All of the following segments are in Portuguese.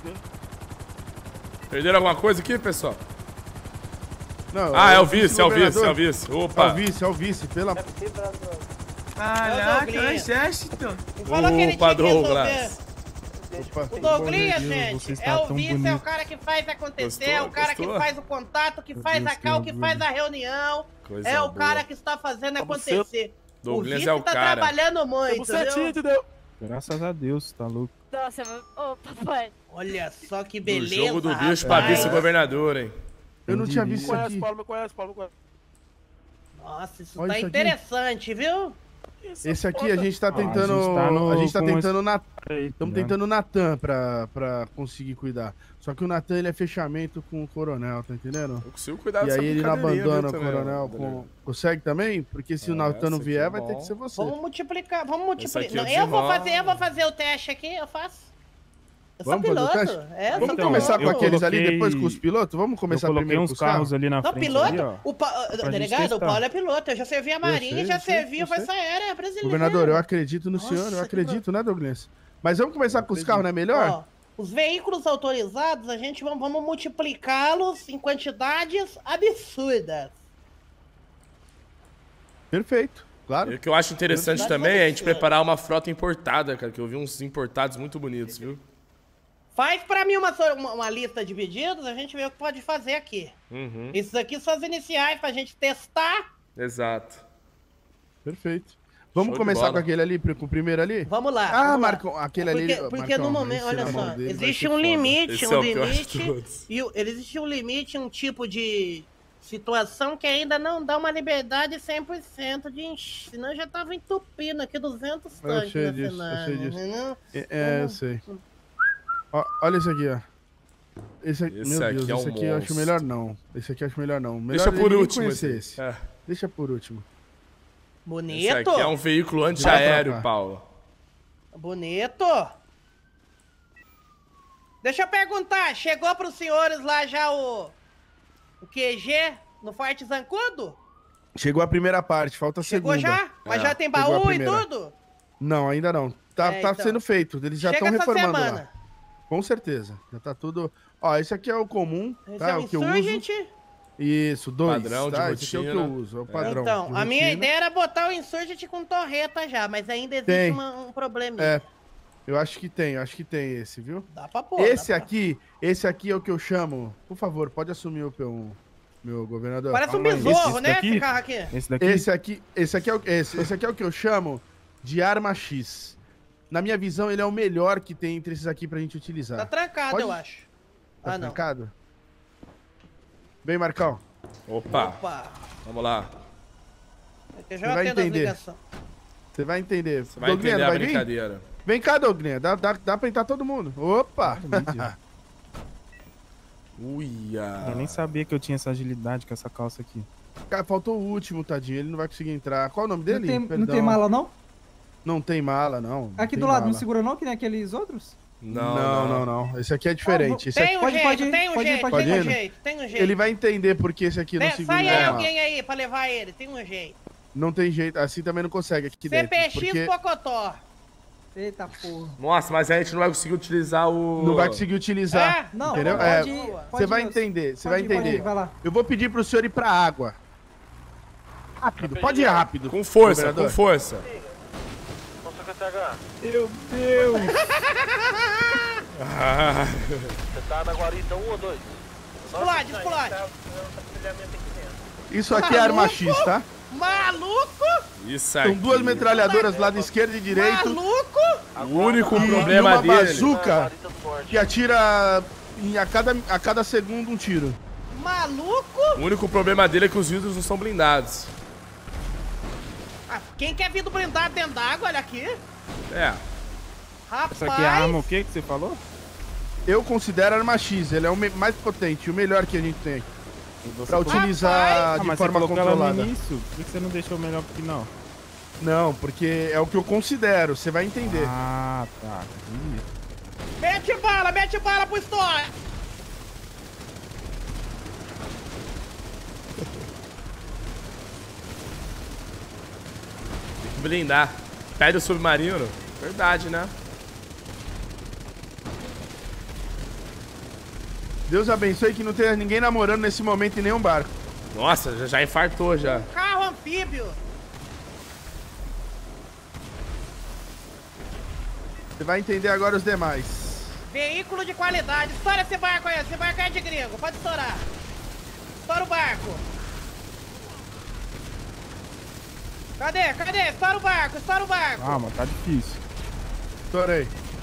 Perderam alguma coisa aqui, pessoal? Não, ah, é o vice, é o vice, é o vice. Opa. É o vice, pela... Caraca, é o exército. Falou que ele tinha que resolver. Opa, O Douglas, Deus, gente, você está é o tão vice, bonito. é o cara que faz acontecer, Gostou? é o cara Gostou? que faz o contato, que faz Deus, a cal, que que faz a reunião. Coisa É o boa. cara que está fazendo acontecer. O Douglas vice é o tá cara. trabalhando muito, viu? entendeu? Graças a Deus, tá louco. Nossa, ô, papai. Olha só que Do beleza, jogo do bicho pra rapaz. vice-governador, hein? Eu não tinha visto isso aqui. Paulo me conhece. Nossa, isso Olha tá isso aqui. interessante, viu? Esse aqui a gente tá tentando... a gente tá tentando na... Estamos Estamos tentando o Natan pra conseguir cuidar. Só que o Natan, ele é fechamento com o coronel, tá entendendo? Eu consigo cuidar E dessa aí ele não brincadeirinha, abandona o viu, também, coronel ó, com... Consegue também? Porque se o Natan não esse aqui vier, é vai ter bom. que ser você. Vamos multiplicar, Esse aqui Não, é o eu vou fazer o teste aqui, eu faço. Eu sou Vamos fazer o piloto. teste? É, eu Vamos sou começar piloto. com aqueles ali, coloquei- depois com os pilotos? Vamos Eu começar coloquei primeiro uns com os carros ali na Não, frente. piloto? Ali, ó. gente Delegado, o testar. Paulo é piloto. Eu já servi a Marinha, já servi a Força Aérea Brasileira. Governador, eu acredito no Nossa, senhor, eu que acredito, né, Douglas? Mas vamos começar com os carros, não é melhor? Ó, os veículos autorizados, a gente vamos multiplicá-los em quantidades absurdas. Perfeito, claro. E o que eu acho interessante Mas também pode é a gente ser. preparar uma frota importada, cara, que eu vi uns importados muito bonitos, viu? Faz pra mim uma lista de pedidos, a gente vê o que pode fazer aqui. Uhum. Esses aqui são as iniciais pra gente testar. Exato. Perfeito. Vamos Show de começar bola. com aquele ali, com o primeiro ali? Vamos lá. Ah, vamos lá. Marcão, aquele ali... Porque Marcão, no momento, esse olha na mão só, dele vai existe ser um foda. limite, Esse um é o pior de limite. todos. Existe um limite, um tipo de situação que ainda não dá uma liberdade 100% de encher. Senão já tava entupindo aqui 200 tanques sei na disso, eu cenada, sei disso. entendeu? Eu sei. Ó, olha esse aqui, ó. Esse aqui, Esse meu aqui Deus, é um esse aqui eu acho monstro. melhor não. Esse aqui eu acho melhor não. Melhor Deixa por ele nem último. conhecer Esse. esse. É. Deixa por último. Bonito. Esse aqui é um veículo antiaéreo, cá. Paulo. Bonito. Deixa eu perguntar, chegou pros senhores lá já o QG no Forte Zancudo? Chegou a primeira parte, falta a Chegou segunda. já? Mas É. já tem Chegou a baú e primeira. tudo? Não, ainda não. Tá, É, tá então. sendo feito. Eles já Chega estão essa reformando semana. lá. Com certeza. Já tá tudo... Ó, esse aqui é o comum, Esse tá? é o o que eu uso. Insurgent? Isso, 2. Padrão de tá? Esse aqui é o que eu rotina. uso, é o padrão. Então, de a minha rotina. ideia era botar o Insurgent com torreta já, mas ainda existe Tem. um probleminha. É, eu acho que tem esse, viu? Dá pra pôr. Esse dá pra- aqui é o que eu chamo... Por favor, pode assumir o meu governador. Parece um Calma aí, besouro, esse né, daqui? esse carro aqui? Esse daqui? Esse aqui é o que eu chamo de arma X. Na minha visão, ele é o melhor que tem entre esses aqui pra gente utilizar. Tá trancado, Pode- eu acho. Tá Ah, não. trancado? Bem, Marcão. Opa, Opa. vamos lá. Eu Você já vai atendo as entender. ligações. Você vai entender. Você vai entender a brincadeira. Vem cá, Douglinha. Dá pra entrar todo mundo. Opa! Uia. Eu nem sabia que eu tinha essa agilidade com essa calça aqui. Cara, faltou o último, tadinho. Ele não vai conseguir entrar. Qual o nome dele? Não tem mala, não? Não tem mala, não. Aqui Não do tem lado, não mala. segura não, que nem aqueles outros? Não. Esse aqui é diferente. Esse Tem aqui... um jeito, pode ir, tem um pode ir, jeito, pode tem um ir. jeito, tem um jeito. Ele vai entender porque esse aqui não Né, segura sai aí mala. alguém aí pra levar ele, tem um jeito. Não tem jeito. Assim também não consegue aqui dentro. CPX Porque Pocotó. Eita porra. Nossa, mas aí a gente não vai conseguir utilizar o... não vai conseguir utilizar. É? Não, Entendeu? pode É, ir. Você vai entender, você vai Pode ir, entender. vai lá. Eu vou pedir pro senhor ir pra água. Rápido, pode ir rápido. Com força, governador. com força. Meu Deus! Ah, Você tá na guarita 1 ou 2? Explode, explode. Isso aqui é arma X, tá? Maluco? isso aqui. São duas metralhadoras do lado esquerdo e direito. Maluco? O único E problema uma dele... bazuca que atira a cada segundo um tiro. Maluco? O único problema dele é que os vidros não são blindados. Ah, quem quer vir do blindado dentro d'água, olha aqui. É. Rapaz. Essa aqui é a arma o que você falou? Eu considero arma X, ele é o mais potente, o melhor que a gente tem. Você Pra utilizar Ah, de mas forma você colocou ela no controlada. início? Por que você não deixou melhor pro final? Não, porque é o que eu considero, você vai entender. Ah, tá. Entendi. Mete bala pro história. Tem que blindar. Pede o submarino. Verdade, né? Deus abençoe que não tenha ninguém namorando nesse momento em nenhum barco. Nossa, já infartou já. Carro anfíbio. Você vai entender agora os demais. Veículo de qualidade. Estoura esse barco aí. Esse barco é de gringo. Pode estourar. Estoura o barco. Cadê? Cadê? Estoura o barco. Estoura o barco. Calma, tá difícil. Estourei.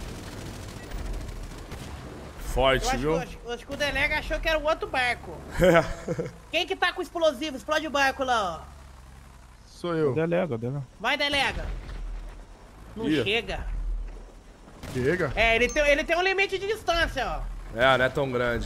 Forte, Eu viu? acho que o delega achou que era o outro barco. Quem que tá com explosivo? Explode o barco lá, ó. Sou eu. Delega. Vai, delega. Não Ih. chega. Chega. É, ele tem um limite de distância, ó. É, não é tão grande.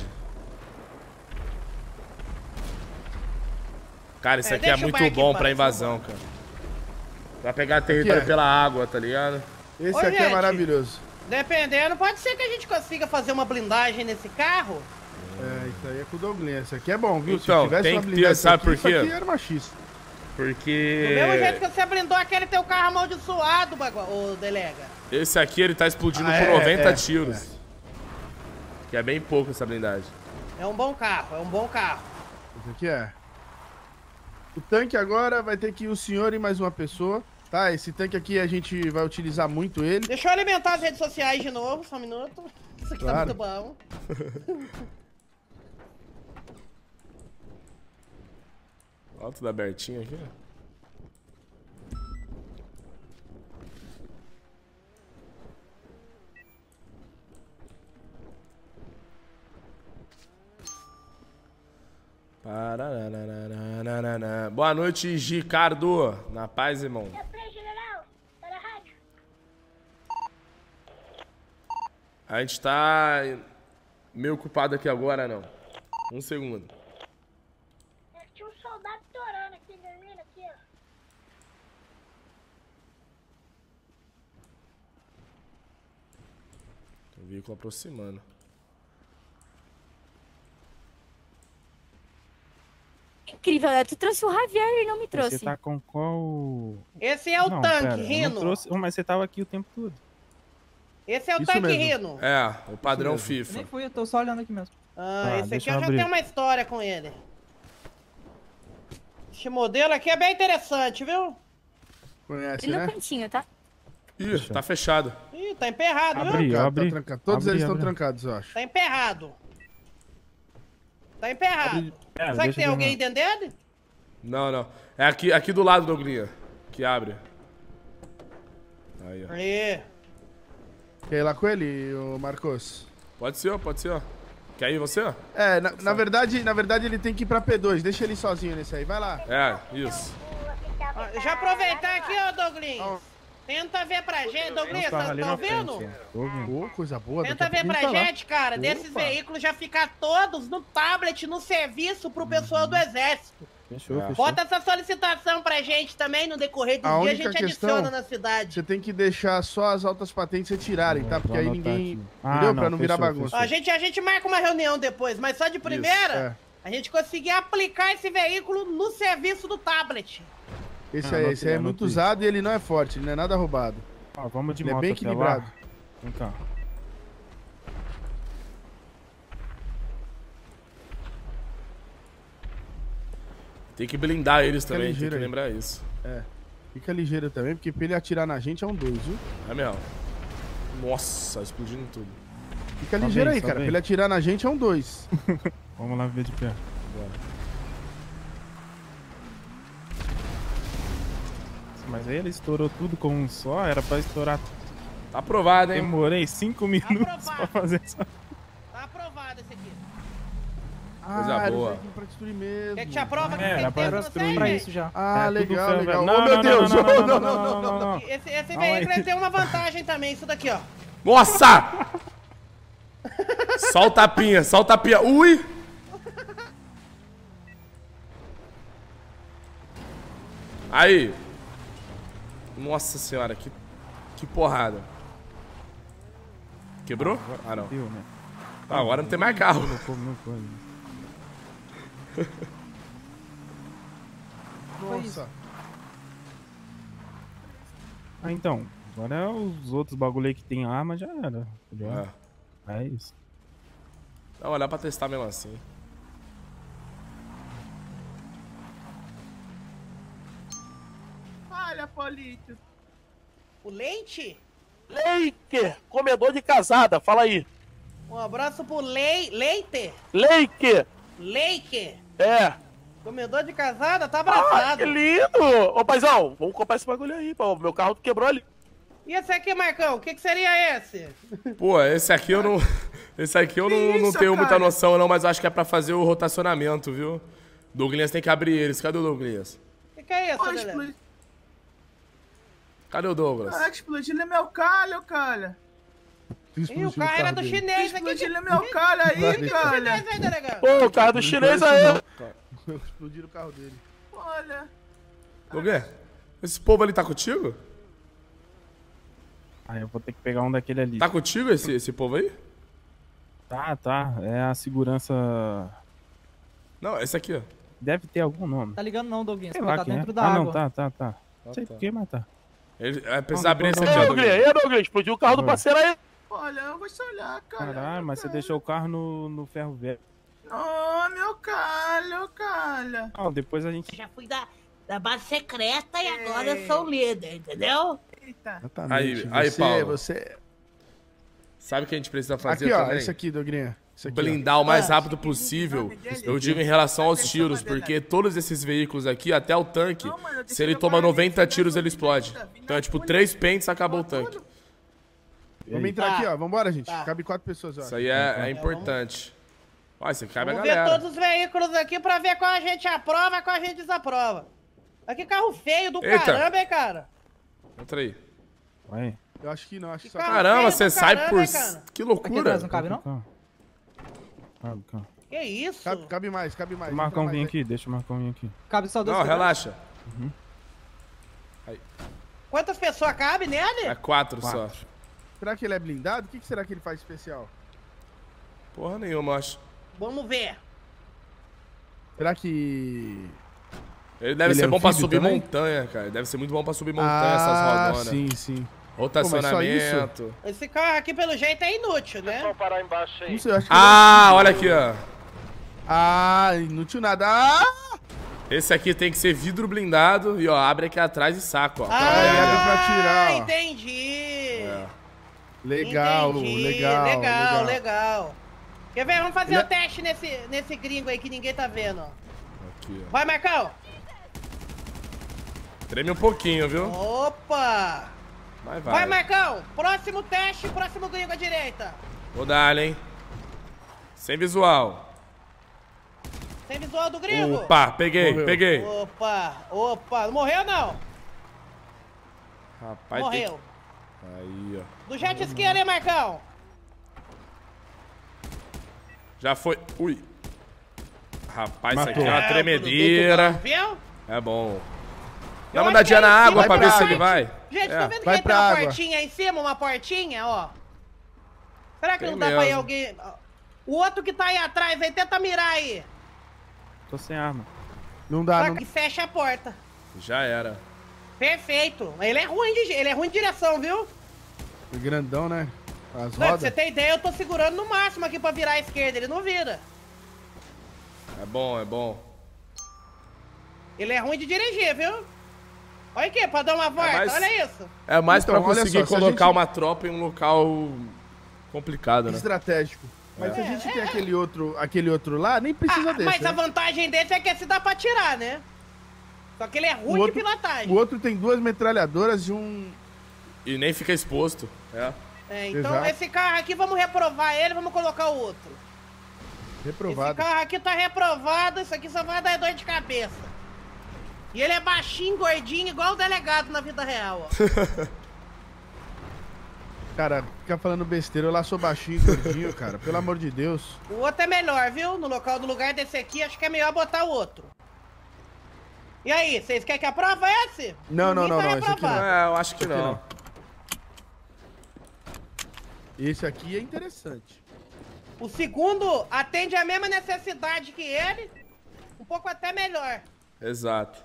Cara, isso É, aqui é deixa o muito barco bom em pra paz, invasão, cara. Pra pegar território é? pela água, tá ligado? Esse Ô, aqui é gente. maravilhoso. Dependendo, pode ser que a gente consiga fazer uma blindagem nesse carro. É, isso aí é com o Douglas. Esse aqui é bom, viu? Então, Se tivesse tem uma que ter, blindagem sabe aqui, por quê? Isso aqui era machista. Do Porque mesmo jeito que você blindou aquele teu carro amaldiçoado, ô delega. esse aqui ele tá explodindo Ah, por 90 é. tiros. Que é bem pouco essa blindagem. É um bom carro, é um bom carro. Esse aqui é. O tanque agora vai ter que ir o senhor e mais uma pessoa. Tá, esse tanque aqui a gente vai utilizar muito ele. Deixa eu alimentar as redes sociais de novo, só um minuto. Isso aqui Claro. tá muito bom. Ó, tudo abertinho aqui, ó. Parararararararara. Boa noite, Ricardo. Na paz, irmão. A gente tá meio ocupado aqui agora, não. Um segundo. Tinha um soldado estourando aqui, dormindo aqui, ó. Tem um veículo aproximando. Incrível, né? Tu trouxe o Javier e não me trouxe. Você tá com qual... Esse é o Não, tanque, pera, não Rino. trouxe... Mas você tava aqui o tempo todo. Esse é o Isso tanque, mesmo. Rino. É, o padrão Isso mesmo. Eu FIFA. nem fui, eu tô só olhando aqui mesmo. Ah, Tá, esse aqui deixa eu eu já abrir. tenho uma história com ele. Esse modelo aqui é bem interessante, viu? Conhece, E no né? cantinho, tá? Ih, tá fechado. Ih, tá emperrado, viu? Abri, eu Tá abri. trancado. Todos Abri, eles estão abri. trancados, eu acho. Tá emperrado. Tá emperrado. É, Será que deixa tem eu ver, alguém não. dentro dele? Não, não. É aqui do lado, Douglinha. Que abre. Aí, ó. Aí. Quer ir lá com ele, ô Marcos? Pode ser, ó, pode ser, ó. Quer ir você, ó? É, na verdade ele tem que ir pra P2. Deixa ele sozinho nesse aí. Vai lá. É, isso. Ó, já aproveitar aqui, ó, Douglinhos. Tenta ver pra gente. Douglinhos, Tava vocês ali estão na vendo? frente, ó. Tô ouvindo. Ô, coisa boa. daqui Tenta a ver pouco pra ele tá lá. gente, cara, desses Opa. veículos já ficar todos no tablet, no serviço pro pessoal do exército. Fechou, É. fechou. Bota essa solicitação pra gente também no decorrer do A dia, a única gente questão- adiciona na cidade. Você tem que deixar só as altas patentes retirarem, tá? Porque Vou aí anotar ninguém... aqui. Ah, Entendeu? não, Pra não virar fechou, bagunça. Ó, a gente marca uma reunião depois, mas só de primeira, é. a gente conseguir aplicar esse veículo no serviço do tablet. Esse Ah, aí, anotei, esse aí é muito anotei. usado e ele não é forte, ele não é nada roubado. Ó, vamos de Ele é moto bem até equilibrado. lá. Vem cá. Tem que blindar eles Fica também, tem ligeiro que aí. lembrar isso. Fica ligeiro também, porque pra ele atirar na gente é um 2, viu? É mesmo. Nossa, explodindo tudo. Fica Tá ligeiro bem, aí, tá cara. Pra bem. ele atirar na gente é um 2. Vamos lá ver de perto. Mas aí ele estourou tudo com um só, era pra estourar. Tá aprovado, hein? Demorei 5 minutos pra Aprovado. fazer isso. Tá aprovado esse aqui. Coisa boa. Ele veio pra destruir mesmo. Quer que te aprova que É, tem era pra tempo no destruir. Pra save? isso já. Ah, É, tudo legal, ferro, legal. velho. Oh, meu Deus! Não, Oh, não. Esse Calma veículo aí. ele tem uma vantagem também, isso daqui, ó. Nossa! Só o tapinha, só o tapinha. Ui! Aí. Nossa senhora, que porrada. Quebrou? Ah, não. Viu, né? Ah, agora não tem mais carro. Colocou. Nossa. Ah, então. Agora os outros bagulho aí que tem arma já era. Ah, É isso. Dá uma olhada pra testar mesmo assim. Olha, Polito. O Leite? Leite, comedor de casada, fala aí. Um abraço pro Leite. Leite, Leite. é. Comedor de casada, tá Ah, abraçado. que lindo. Ô, paizão, vamos comprar esse bagulho aí, pô. Meu carro quebrou ali. E esse aqui, Marcão, o que seria esse? Pô, esse aqui eu não. Esse aqui eu não tenho muita noção, não, mas eu acho que é pra fazer o rotacionamento, viu? Douglas tem que abrir eles. Cadê o Douglas? O que é isso, Lelé? Cadê o Douglas? Caraca, explodindo meu calho, cara. Ih, o carro era do chinês aqui. Explodindo meu calho aí, cara. Chinês aí, delegado. Pô, o carro do chinês aí. Explodiram o carro dele. Olha. Douglas, esse povo ali tá contigo? Ah, eu vou ter que pegar um daquele ali. Tá contigo esse povo aí? Tá. É a segurança... Não, esse aqui, ó. Deve ter algum nome. Tá ligando não, Doguinho. Você Sei tá lá quem é. dentro da Ah, água. não, tá. Não sei por que, mas tá. Ele precisa abrir esse aqui, Ei, ó. Douglas, explodiu o carro do parceiro aí. Olha, eu vou te olhar, cara. Caralho, mas você deixou o carro no ferro velho. Oh, meu calho. Não, depois a gente... Já fui da base secreta e agora eu sou o líder, entendeu? Eita. Exatamente. Aí, Paulo. Você... Sabe o que a gente precisa fazer Aqui, ó. também? Esse aqui, Dogrinha. Esse aqui, ó. Blindar o mais rápido possível. Eu digo em relação aos tiros, porque todos esses veículos aqui, até o tanque, se ele toma 90 tiros, ele explode. Então é tipo 3 pentes, acabou o tanque. Vamos entrar aqui, ó. Vambora, gente. Cabe 4 pessoas, ó. Isso aí é importante. Ó, isso aqui cabe a Vamos ver galera. todos os veículos aqui pra ver qual a gente aprova e qual a gente desaprova. Aqui carro feio do Eita. caramba, hein, cara? Entra aí. Vai. Eu acho que não, acho que só... Caramba, Caramba, feio você do sai caramba, por... hein, cara? Que Aqui loucura. atrás não cabe, não? Cabe. Que isso? Cabe mais. Deixa o Entra Marcão mais vir aí. aqui, deixa o Marcão vir aqui. Cabe só dois. Não, quadrantes. relaxa. Quantas pessoas cabem nele? É 4 só. Será que ele é blindado? O que será que ele faz especial? Porra nenhuma, eu acho. Vamos ver. Será que... Ele deve Ele ser é bom pra anfíbio subir também? montanha, cara. Deve ser muito bom pra subir montanha, essas rodonas. sim. Rotacionamento. Esse carro aqui, pelo jeito, é inútil, né? Vamos parar embaixo aí. Não sei, eu acho que... Ah, olha aqui, ó. inútil nada. Ah! Esse aqui tem que ser vidro blindado e, ó, abre aqui atrás e saco, ó. ele abre pra tirar, ó. Entendi. Legal, Entendi. Legal. Quer ver? Vamos fazer o teste nesse gringo aí que ninguém tá vendo, ó. Aqui, ó. Vai, Marcão. Treme um pouquinho, viu? Opa. Vai. Vai, Marcão. Próximo teste, próximo gringo à direita. Vou dar, hein? Sem visual. Sem visual do gringo. Opa, peguei. Opa. Não morreu, não? Rapaz, Morreu. Aí, ó. Do jet ski ali, Marcão. Já foi. Ui. Rapaz, isso Matou. aqui é uma tremedeira. Viu? É bom. Eu Dá uma acho que andadinha é na em água cima pra da ver se parte. ele vai. Gente, É. tá vendo que Vai aí tem pra uma água. portinha aí em cima? Uma portinha, ó. Será que Tem não dá pra ir mesmo. alguém... O outro que tá aí atrás aí, tenta mirar aí. Tô sem arma. Não dá, Só não... que fecha a porta. Já era. Perfeito. Ele é ruim de direção, viu? Grandão, né? As Não, pra rodas. você ter ideia, eu tô segurando no máximo aqui pra virar à esquerda. Ele não vira. É bom. Ele é ruim de dirigir, viu? Olha aqui, pra dar uma volta. mais- Olha isso. É mais Então, pra olha conseguir só, se a colocar gente- uma tropa em um local complicado, né? Estratégico. Mas se a gente tem aquele outro lá, nem precisa desse, Mas né? a vantagem desse é que esse dá pra tirar, né? Só que ele é ruim de pilotagem. O outro tem 2 metralhadoras e um... E nem fica exposto. É. É, então Exato. esse carro aqui, vamos reprovar ele, vamos colocar o outro. reprovado. Esse carro aqui tá reprovado, isso aqui só vai dar dor de cabeça. E ele é baixinho, gordinho, igual o delegado na vida real, ó. Cara, fica falando besteira, eu lá sou baixinho, gordinho, cara. Pelo amor de Deus. O outro é melhor, viu? No lugar desse aqui, acho que é melhor botar o outro. E aí, vocês querem que aprova esse? Não, Por mim não, tá esse aqui não. reprovado. É, eu acho que não. Esse aqui é interessante. O segundo atende a mesma necessidade que ele, um pouco até melhor. Exato.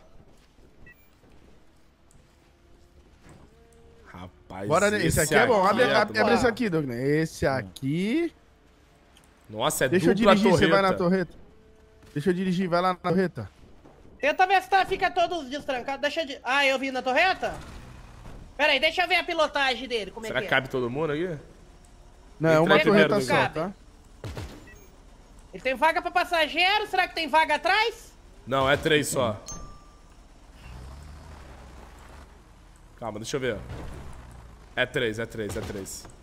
Rapaz, Bora, esse aqui é bom. Abre esse bom. aqui, Douglas. Esse aqui... Nossa, é Deixa eu dupla dirigir, você vai na torreta. torreta. Deixa eu dirigir, vai lá na torreta. Tenta ver se fica todos destrancados. Deixa eu... Ah, eu vim na torreta? Pera aí, deixa eu ver a pilotagem dele, como Será é que que é. cabe todo mundo aqui? Não, é uma Entra torreta primeiro, só, cabe. tá? Ele tem vaga pra passageiro? Será que tem vaga atrás? Não, é 3 só. Calma, deixa eu ver. É 3.